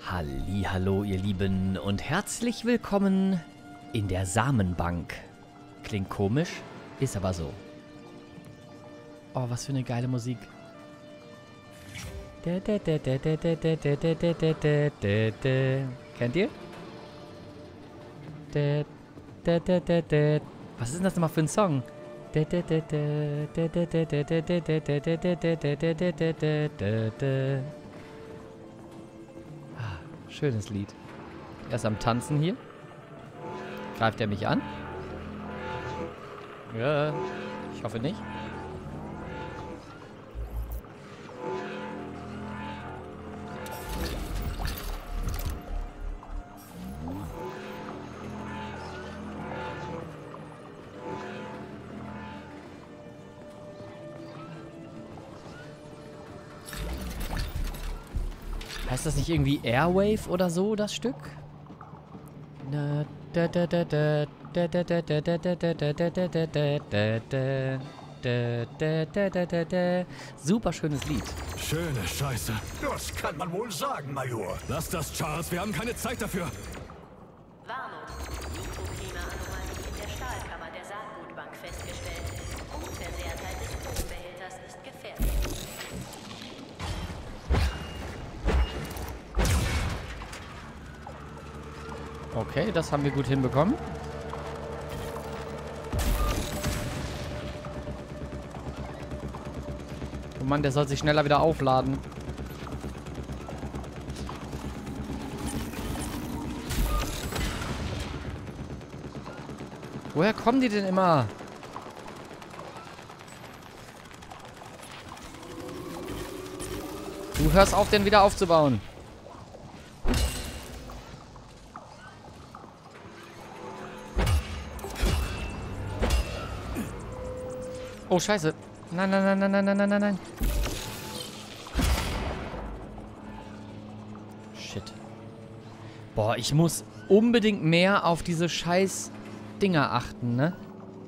Hallihallo, ihr Lieben, und herzlich willkommen in der Samenbank. Klingt komisch, ist aber so. Oh, was für eine geile Musik. Kennt ihr? Was ist denn das nochmal für ein Song? Schönes Lied. Er ist am Tanzen hier. Greift er mich an? Ja, ich hoffe nicht. Heißt das nicht irgendwie Airwave oder so, das Stück? Super schönes Lied. Schöne Scheiße. Das kann man wohl sagen, Major. Lass das, Charles. Wir haben keine Zeit dafür. Warnung. Mikroklimaanomalie in der Stahlkammer der Saatgutbank festgestellt. Unversehrtheit des Bodenbehälters ist gefährdet. Okay, das haben wir gut hinbekommen. Oh Mann, der soll sich schneller wieder aufladen. Woher kommen die denn immer? Du hörst auf, den wieder aufzubauen. Oh, scheiße. Nein, nein, nein, nein, nein, nein, nein, nein, nein. Shit. Boah, ich muss unbedingt mehr auf diese scheiß Dinger achten, ne?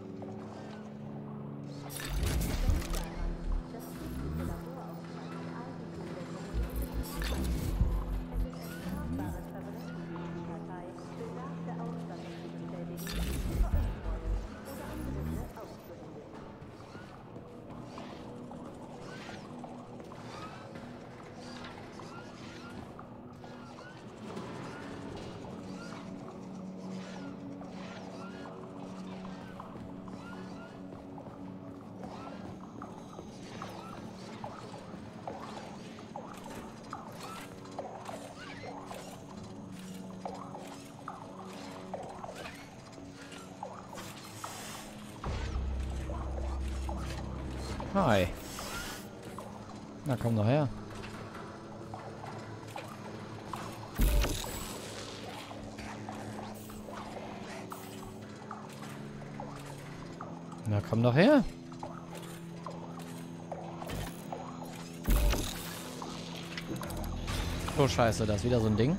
Hi. Na, komm doch her. Na, komm doch her. Oh, scheiße, da ist wieder so ein Ding.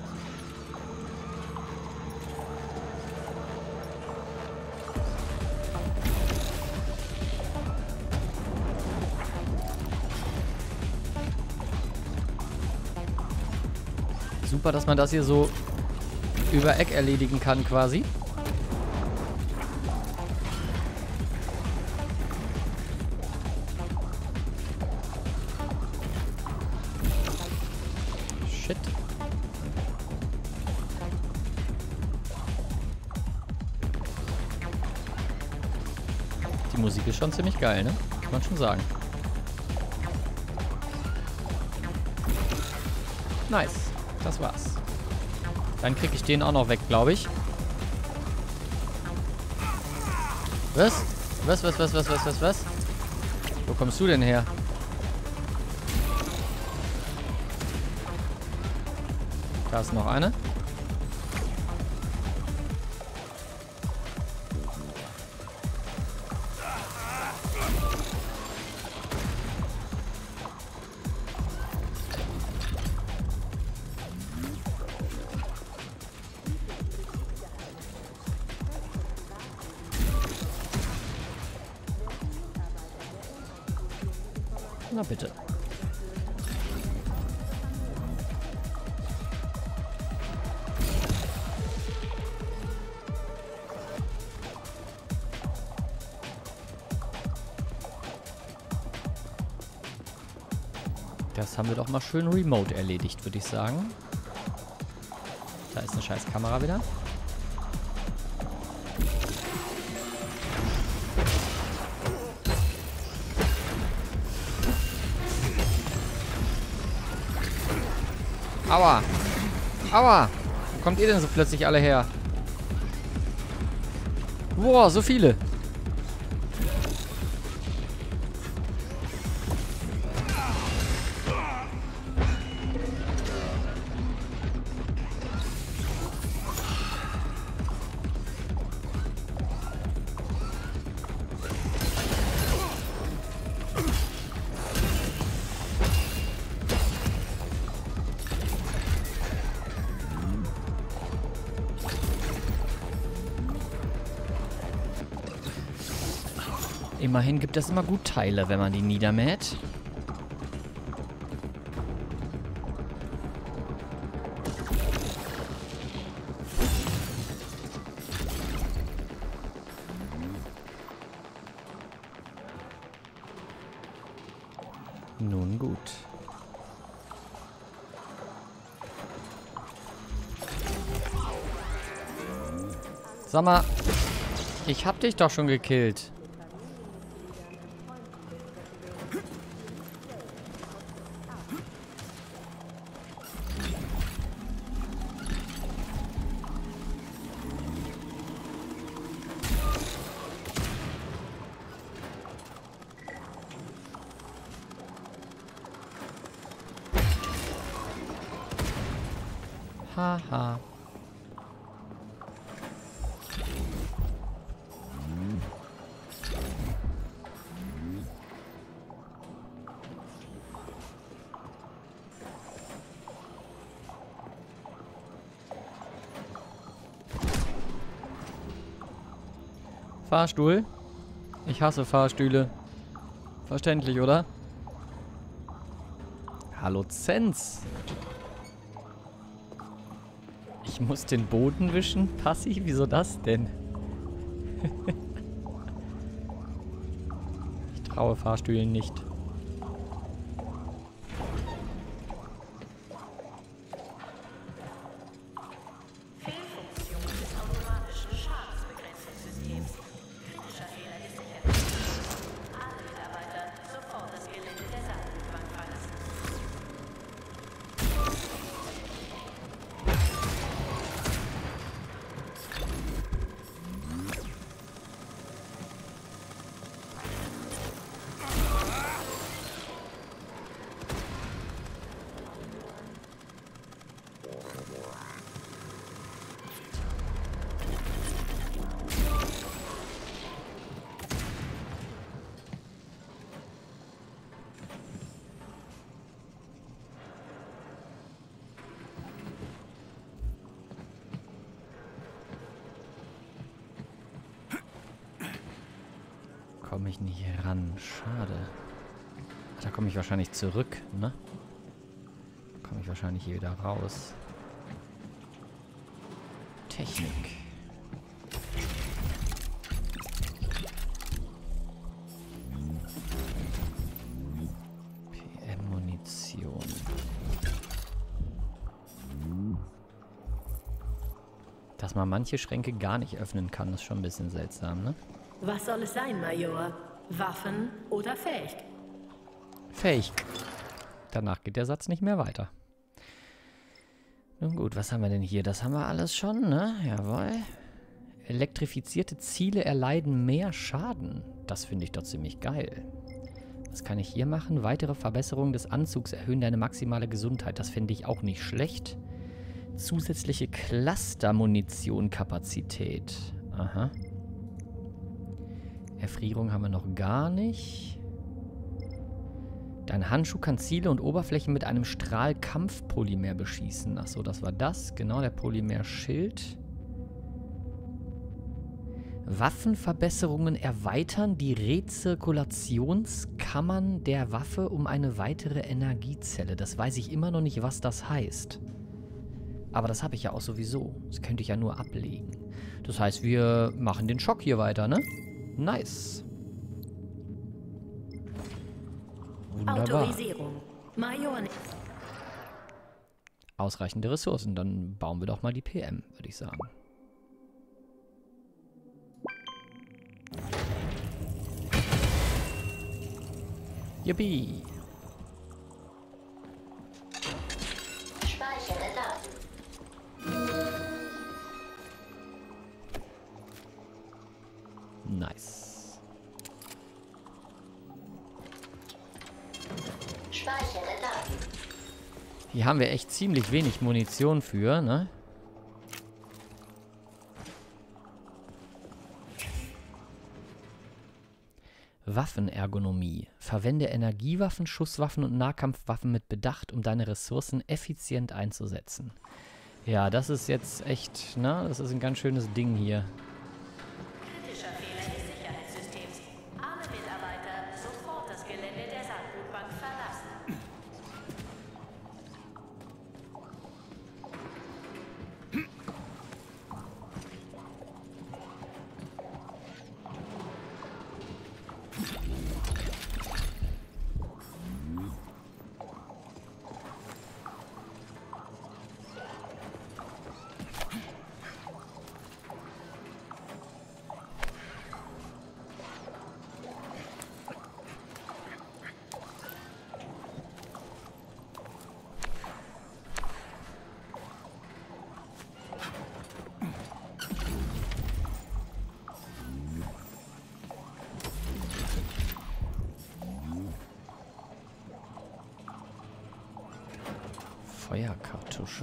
Super, dass man das hier so über Eck erledigen kann, quasi. Shit. Die Musik ist schon ziemlich geil, ne? Kann man schon sagen. Nice. Das war's. Dann kriege ich den auch noch weg, glaube ich. Was? Was? Wo kommst du denn her? Da ist noch eine. Na bitte. Das haben wir doch mal schön remote erledigt, würde ich sagen. Da ist eine scheiß Kamera wieder. Aua! Aua! Wo kommt ihr denn so plötzlich alle her? Boah, so viele! Immerhin gibt es immer gut Teile, wenn man die niedermäht. Nun gut. Sag mal, ich hab dich doch schon gekillt. Haha. Fahrstuhl? Ich hasse Fahrstühle. Verständlich, oder? Hallo Zenz. Ich muss den Boden wischen? Passiv? Wieso das denn? Ich traue Fahrstühlen nicht. Fehlfunktion des automatischen Schadensbegrenzungssystems. Kritischer Fehler gesichert. Alle Mitarbeiter sofort das Gelände der Saatgutbank verlassen. Komme ich nicht ran. Schade. Da komme ich wahrscheinlich zurück, ne? Komme ich wahrscheinlich hier wieder raus. Technik. PM-Munition. Dass man manche Schränke gar nicht öffnen kann, ist schon ein bisschen seltsam, ne? Was soll es sein, Major? Waffen oder Fähig? Fähig. Danach geht der Satz nicht mehr weiter. Nun gut, was haben wir denn hier? Das haben wir alles schon, ne? Jawohl. Elektrifizierte Ziele erleiden mehr Schaden. Das finde ich doch ziemlich geil. Was kann ich hier machen? Weitere Verbesserungen des Anzugs erhöhen deine maximale Gesundheit. Das finde ich auch nicht schlecht. Zusätzliche Cluster-Munition-Kapazität. Aha. Erfrierung haben wir noch gar nicht. Dein Handschuh kann Ziele und Oberflächen mit einem Strahlkampfpolymer beschießen. Achso, das war das. Genau, der Polymerschild. Waffenverbesserungen erweitern die Rezirkulationskammern der Waffe um eine weitere Energiezelle. Das weiß ich immer noch nicht, was das heißt. Aber das habe ich ja auch sowieso. Das könnte ich ja nur ablegen. Das heißt, wir machen den Schock hier weiter, ne? Nice. Wunderbar. Autorisierung. Major, Ausreichende Ressourcen. Dann bauen wir doch mal die PM, würde ich sagen. Yippie! speichere Daten. Nice. Speichere Daten. Hier haben wir echt ziemlich wenig Munition für, ne? Waffenergonomie. Verwende Energiewaffen, Schusswaffen und Nahkampfwaffen mit Bedacht, um deine Ressourcen effizient einzusetzen. Ja, das ist jetzt echt, ne? Das ist ein ganz schönes Ding hier. Kritischer Fehler des Sicherheitssystems. Alle Mitarbeiter sofort das Gelände der Saatgutbank verlassen. Feuerkartusche.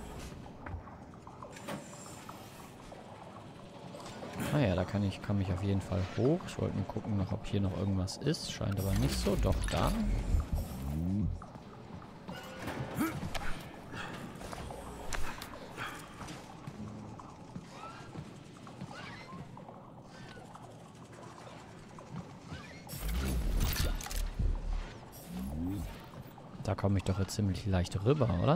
Ah ja, da komme ich auf jeden Fall hoch. Ich wollte nur gucken, noch, ob hier noch irgendwas ist. Scheint aber nicht so. Doch, da. Da komme ich doch jetzt ziemlich leicht rüber, oder?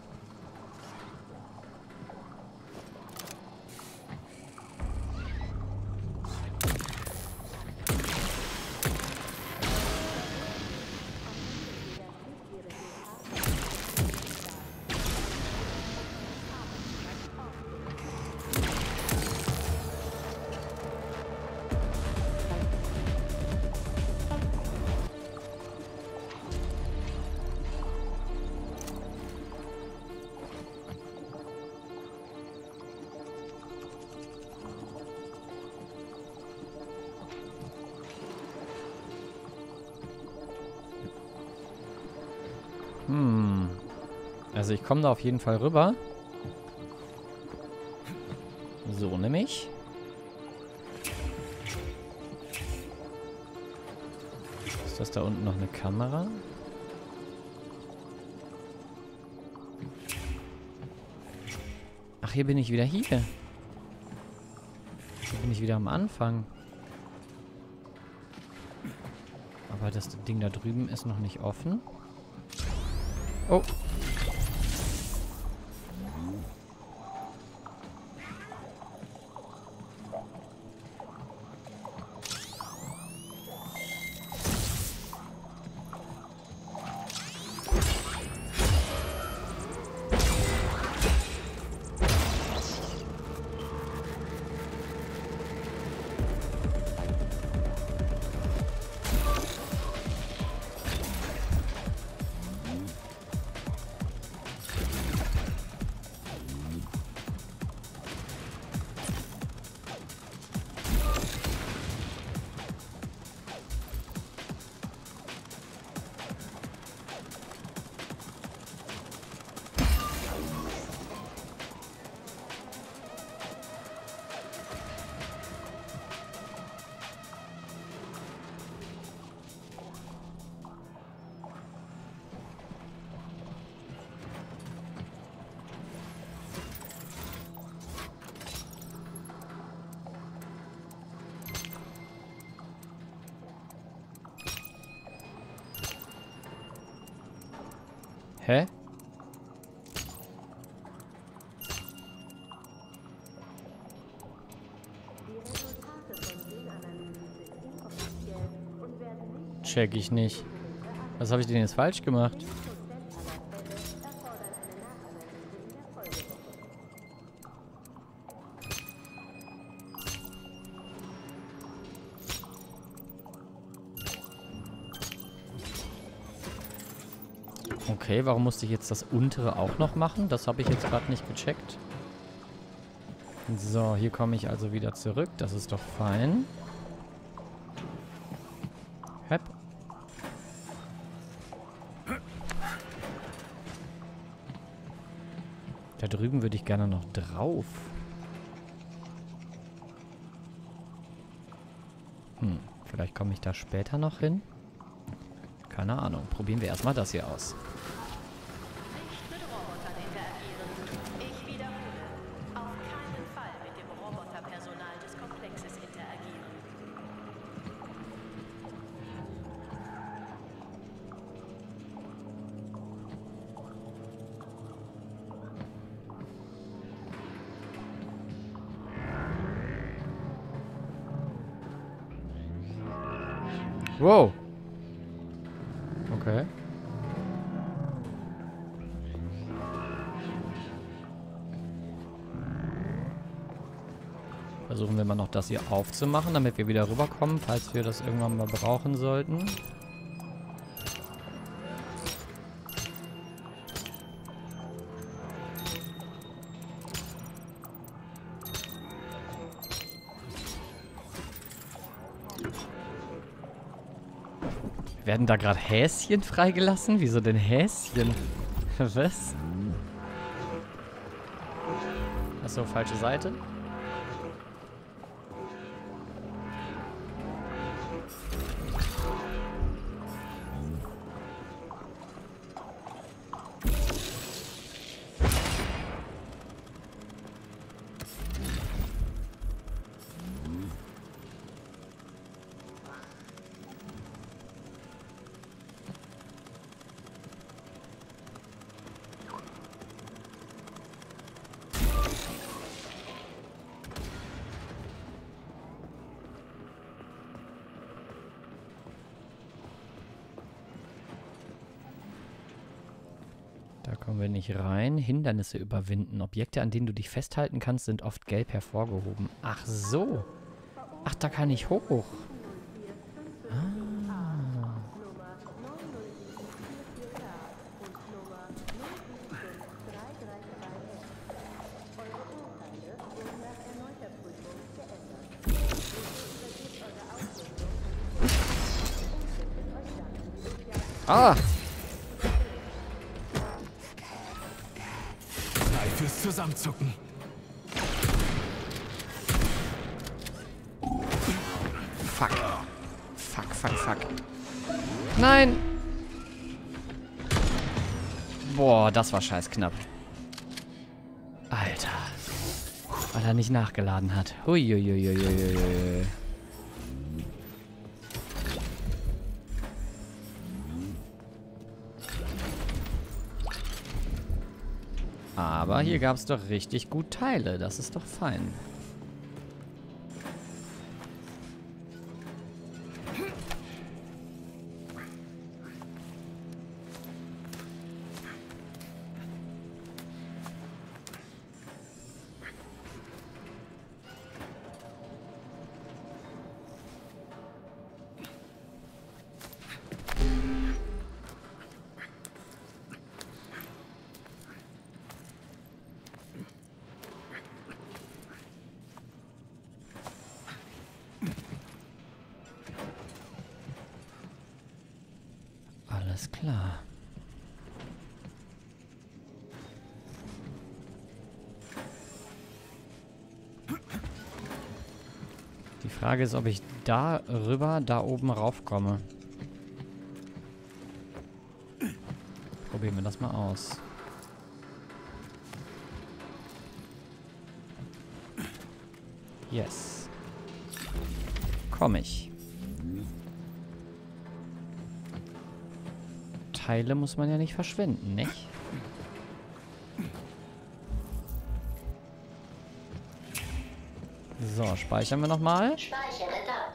Also ich komme da auf jeden Fall rüber. So nämlich. Ist das da unten noch eine Kamera? Ach, hier bin ich wieder hier. Hier bin ich wieder am Anfang. Aber das Ding da drüben ist noch nicht offen. Oh. Hä? Check ich nicht. Was habe ich denn jetzt falsch gemacht? Okay, warum musste ich jetzt das untere auch noch machen? Das habe ich jetzt gerade nicht gecheckt. So, hier komme ich also wieder zurück. Das ist doch fein. Hepp. Da drüben würde ich gerne noch drauf. Vielleicht komme ich da später noch hin. Keine Ahnung. Probieren wir erstmal das hier aus. Nicht mit Robotern interagieren. Ich wiederhole. Auf keinen Fall mit dem Roboterpersonal des Komplexes interagieren. Wow. Okay. Versuchen wir mal noch das hier aufzumachen, damit wir wieder rüberkommen, falls wir das irgendwann mal brauchen sollten. Werden da gerade Häschen freigelassen? Wieso denn Häschen? Was? Achso, falsche Seite. Da kommen wir nicht rein. Hindernisse überwinden. Objekte, an denen du dich festhalten kannst, sind oft gelb hervorgehoben. Ach so. Ach, da kann ich hoch. Ah. Zeit fürs Zusammenzucken. Fuck. Fuck, fuck, fuck. Nein. Boah, das war scheiß knapp. Alter. Weil er nicht nachgeladen hat. Huiuiuiuiui. Aber hier gab es doch richtig gut Teile. Das ist doch fein. Alles klar. Die Frage ist, ob ich da oben raufkomme. Probieren wir das mal aus. Yes. Komm ich. Teile muss man ja nicht verschwenden, nicht? So, speichern wir nochmal. Speichere Daten.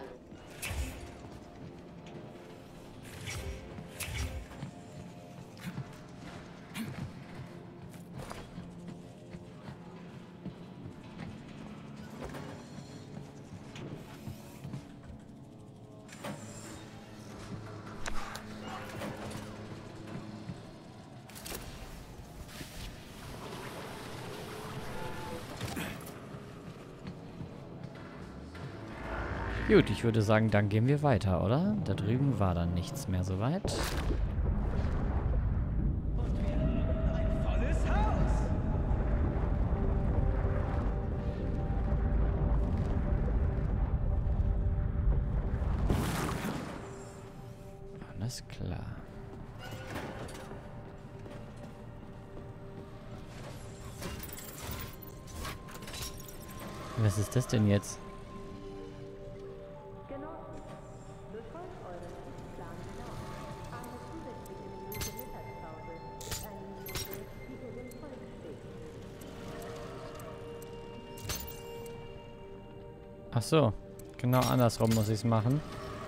Gut, ich würde sagen, dann gehen wir weiter, oder? Da drüben war dann nichts mehr soweit. Alles klar. Was ist das denn jetzt? Ach so, genau andersrum muss ich es machen.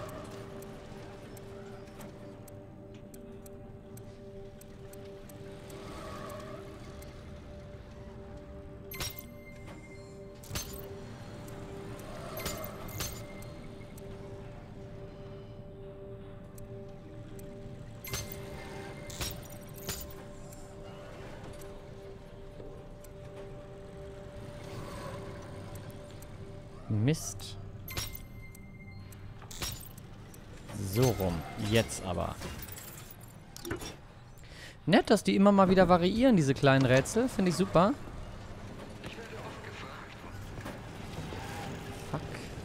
Mist. So rum. Jetzt aber. Nett, dass die immer mal wieder variieren, diese kleinen Rätsel. Finde ich super. Fuck.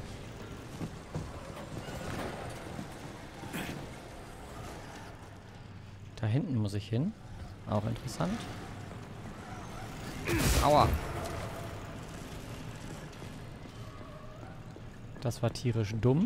Da hinten muss ich hin. Auch interessant. Aua. Das war tierisch dumm.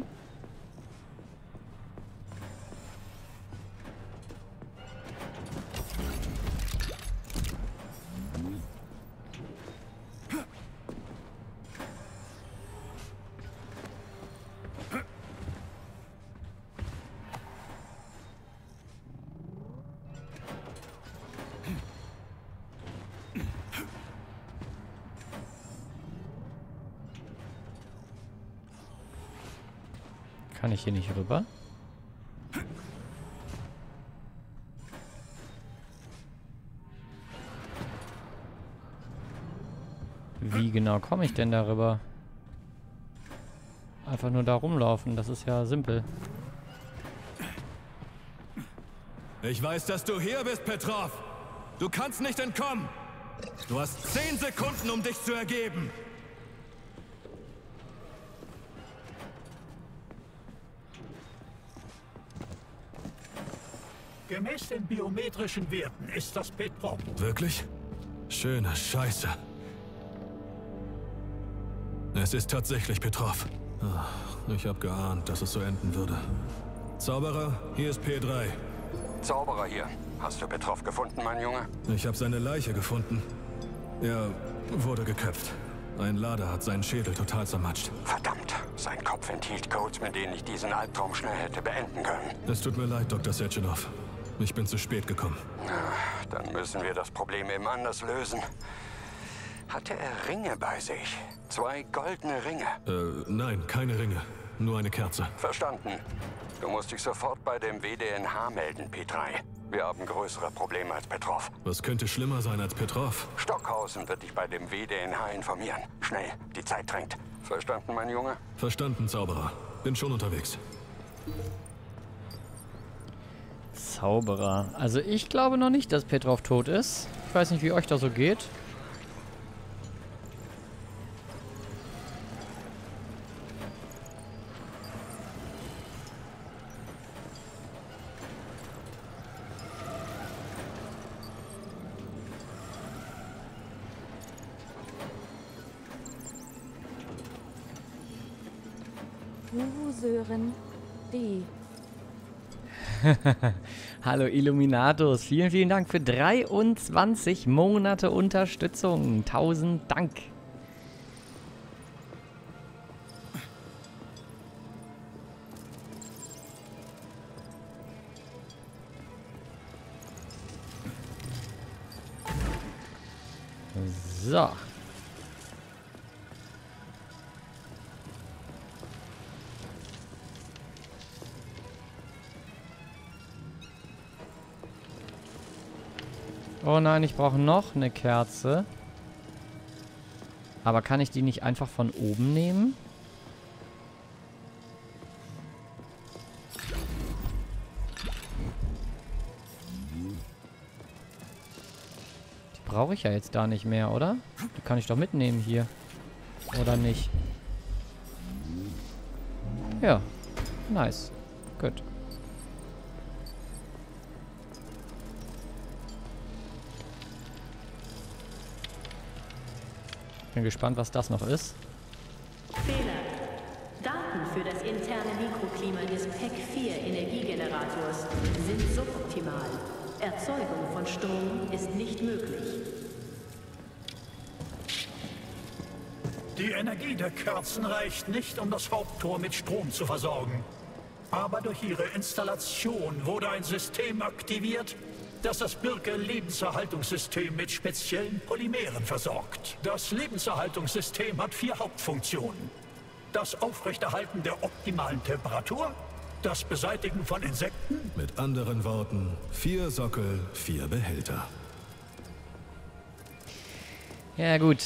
Kann ich hier nicht rüber? Wie genau komme ich denn darüber? Einfach nur da rumlaufen, das ist ja simpel. Ich weiß, dass du hier bist, Petrov. Du kannst nicht entkommen. Du hast 10 Sekunden, um dich zu ergeben. Gemäß den biometrischen Werten ist das Petrov. Wirklich? Schöne Scheiße. Es ist tatsächlich Petrov. Ich habe geahnt, dass es so enden würde. Zauberer, hier ist P3. Zauberer hier. Hast du Petrov gefunden, mein Junge? Ich habe seine Leiche gefunden. Er wurde geköpft. Ein Lader hat seinen Schädel total zermatscht. Verdammt, sein Kopf enthielt Codes, mit denen ich diesen Albtraum schnell hätte beenden können. Es tut mir leid, Dr. Sechenov. Ich bin zu spät gekommen. Dann müssen wir das Problem eben anders lösen. Hatte er Ringe bei sich? 2 goldene Ringe? Nein, keine Ringe. Nur eine Kerze. Verstanden. Du musst dich sofort bei dem WDNH melden, P3. Wir haben größere Probleme als Petrov. Was könnte schlimmer sein als Petrov? Stockhausen wird dich bei dem WDNH informieren. Schnell, die Zeit drängt. Verstanden, mein Junge? Verstanden, Zauberer. Bin schon unterwegs. Zauberer. Also ich glaube noch nicht, dass Petrov tot ist. Ich weiß nicht, wie euch das so geht. Sören D. Hallo Illuminatus, vielen, vielen Dank für 23 Monate Unterstützung. 1000 Dank. So. Oh nein, ich brauche noch eine Kerze. Aber kann ich die nicht einfach von oben nehmen? brauche ich ja jetzt da nicht mehr, oder? Die kann ich doch mitnehmen hier. Oder nicht? Ja. Nice. Gut. Bin gespannt, was das noch ist. Fehler. Daten für das interne Mikroklima des PEC-4-Energiegenerators sind suboptimal. Erzeugung von Strom ist nicht möglich. Die Energie der Kerzen reicht nicht, um das Haupttor mit Strom zu versorgen. Aber durch ihre Installation wurde ein System aktiviert, das das Birke-Lebenserhaltungssystem mit speziellen Polymeren versorgt. Das Lebenserhaltungssystem hat 4 Hauptfunktionen. Das Aufrechterhalten der optimalen Temperatur, das Beseitigen von Insekten. Mit anderen Worten, 4 Sockel, 4 Behälter. Ja, gut.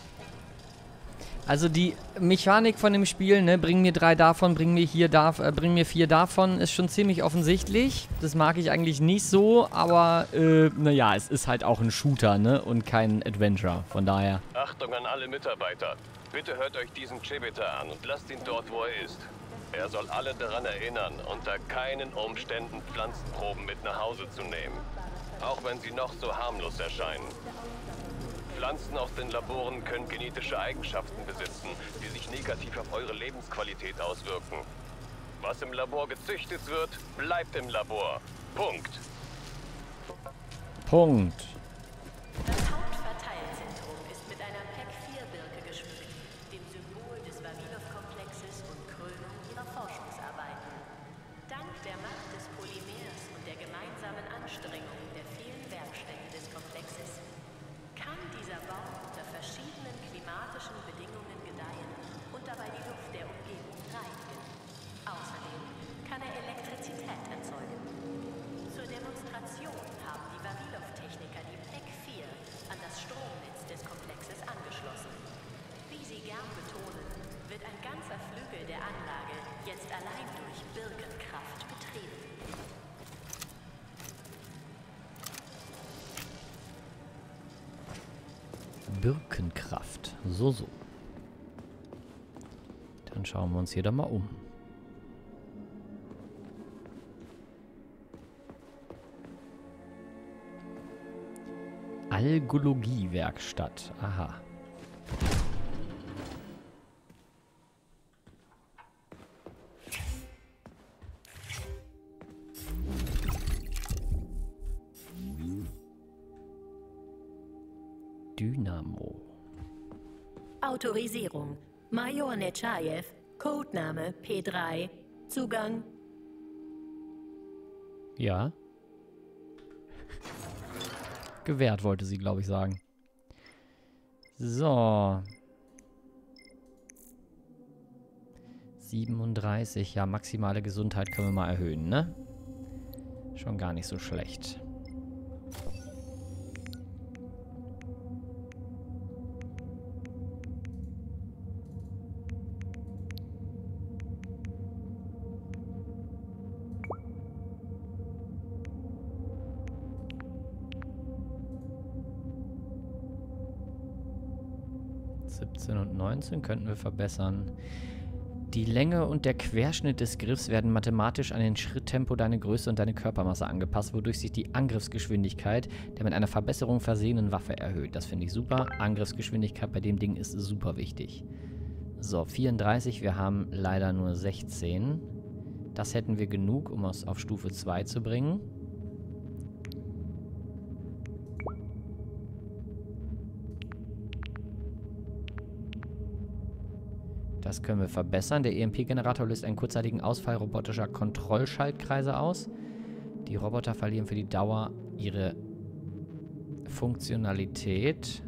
Also die Mechanik von dem Spiel, ne, bring mir 3 davon, bring mir 4 davon, ist schon ziemlich offensichtlich. Das mag ich eigentlich nicht so, aber naja, es ist halt auch ein Shooter, ne, und kein Adventure, von daher. Achtung an alle Mitarbeiter. Bitte hört euch diesen Chibita an und lasst ihn dort, wo er ist. Er soll alle daran erinnern, unter keinen Umständen Pflanzenproben mit nach Hause zu nehmen. Auch wenn sie noch so harmlos erscheinen. Pflanzen aus den Laboren können genetische Eigenschaften besitzen, die sich negativ auf eure Lebensqualität auswirken. Was im Labor gezüchtet wird, bleibt im Labor. Punkt. Punkt. Das Hauptverteilzentrum ist mit einer PEC-4-Birke geschmückt, dem Symbol des Vavilov-Komplexes und Krönung ihrer Forschungsarbeiten. Dank der Macht des Polymers und der gemeinsamen Anstrengungen der vielen Werkstätten des Komplexes kann dieser Baum unter verschiedenen klimatischen Bedingungen gedeihen und dabei die Luft der Umgebung reinigen. Außerdem kann er Elektrizität erzeugen. Zur Demonstration haben die Vavilov-Techniker die PEC-4 an das Stromnetz des Komplexes angeschlossen. Wie sie gern betonen, wird ein ganzer Flügel der Anlage jetzt allein durch Birkenkraft betrieben. Birkenkraft. So. Dann schauen wir uns hier doch mal um. Algologie-Werkstatt. Aha. Dynamo. Autorisierung. Major Nechayev, Codename P3, Zugang. Ja. Gewährt, wollte sie, glaube ich, sagen. So. 37. Ja, maximale Gesundheit können wir mal erhöhen, ne? Schon gar nicht so schlecht. Und 19 könnten wir verbessern. Die Länge und der Querschnitt des Griffs werden mathematisch an den Schritttempo, deine Größe und deine Körpermasse angepasst, wodurch sich die Angriffsgeschwindigkeit der mit einer Verbesserung versehenen Waffe erhöht. Das finde ich super. Angriffsgeschwindigkeit bei dem Ding ist super wichtig. So, 34. Wir haben leider nur 16. Das hätten wir genug, um es auf Stufe 2 zu bringen. Das können wir verbessern. Der EMP-Generator löst einen kurzzeitigen Ausfall robotischer Kontrollschaltkreise aus. Die Roboter verlieren für die Dauer ihre Funktionalität.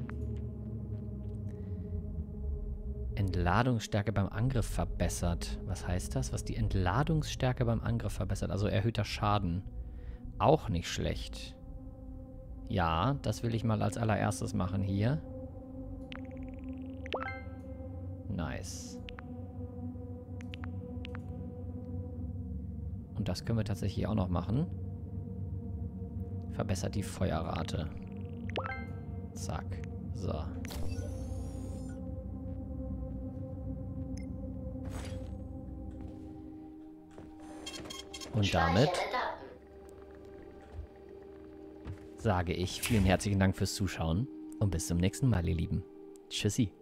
Entladungsstärke beim Angriff verbessert. Was heißt das? Was die Entladungsstärke beim Angriff verbessert? Also erhöhter Schaden. Auch nicht schlecht. Ja, das will ich mal als allererstes machen hier. Nice. Und das können wir tatsächlich auch noch machen. Verbessert die Feuerrate. So. Und damit sage ich vielen herzlichen Dank fürs Zuschauen und bis zum nächsten Mal, ihr Lieben. Tschüssi.